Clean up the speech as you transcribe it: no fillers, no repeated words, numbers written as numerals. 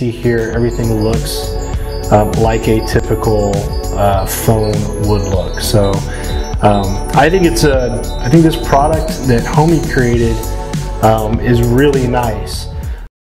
see here, everything looks like a typical phone would look. So I think this product that Homey created is really nice.